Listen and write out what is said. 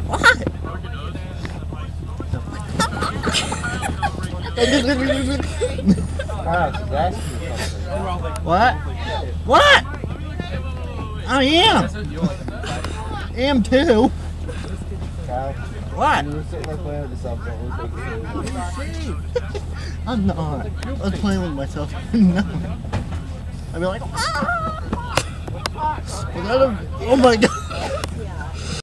What? What? What? I am. I am too. What? I'm not. I was playing with myself. No. I'd be like, ah! Oh my god.